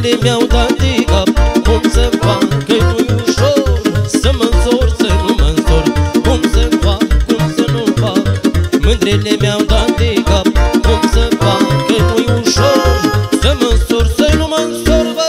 Mândrele mi-au dat de cap, cum să fac, că nu-i ușor să mă însor, să nu mă însor. Cum să fac, cum să nu fac. Mândrele mi-au dat de cap, cum să fac, că nu-i ușor să mă însor, să nu mă însor, bă.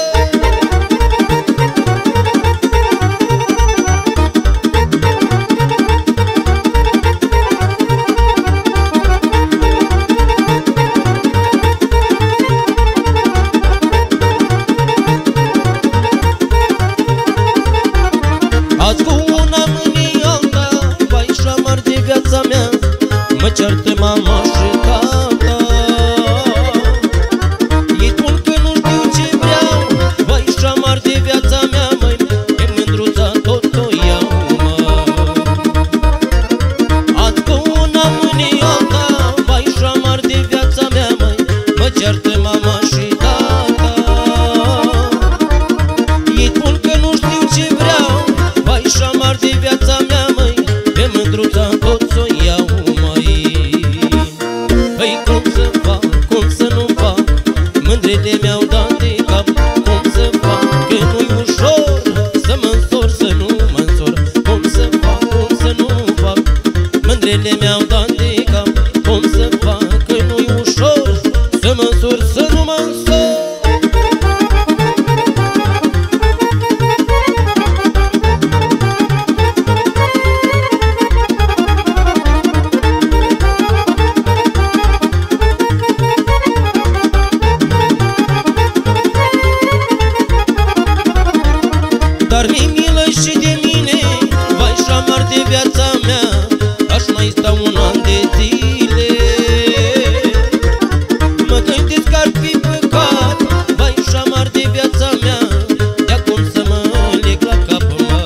Azi cu una mâine alta, vai și amar de viața mea, mă ceartă mama și tata. Ei spun că nu știu ce vreau, vai și amar de viața mea, măi, e mândruța tot o iau, mă. Azi cu una mâine alta, vai și amar de viața mea, măi, mă ceartă mama și tata. Ei spun că nu știu ce vreau, vai și amar de viața mea, măi, pe mândruța tot s-o iau, măi. Păi cum să fac, cum să nu fac. Mândrele mi-au dat de cap, cum să fac, că nu-i ușor să mă însor, să nu mă însor. Cum să fac, cum să nu fac. Mândrele mi-au dat de cap, cum să fac, că nu-i ușor să mă însor, să nu mă însor. Dar mi-e milă și de mine, vai și amar de viața mea, aș mai sta un an de zile. Mă gândesc că ar fi păcat, vai și amar de viața mea, de-acum să mă leg la cap, mă.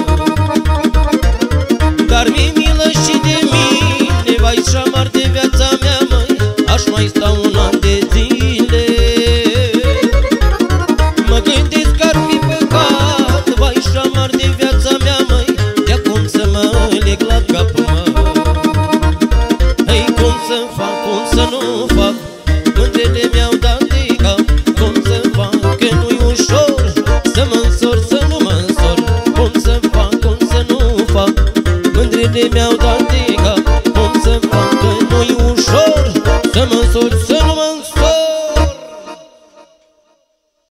Dar mi-e milă și de mine, vai și amar de viața mea, măi, aș mai sta un an de zile. Mă gândesc că ar fi păcat, vai și amar de viața mea, măi, de-acum să mă leg la cap, mă. Hei, cum să fac, cum să nu fac. Mândrele mi-au dat de cap, cum să fac, că nu-i ușor să mă însor, să nu mă însor. Cum să fac, cum să nu fac. Mândrele mi-au dat de cap, cum să fac, că nu-i ușor să mă însor, să nu mă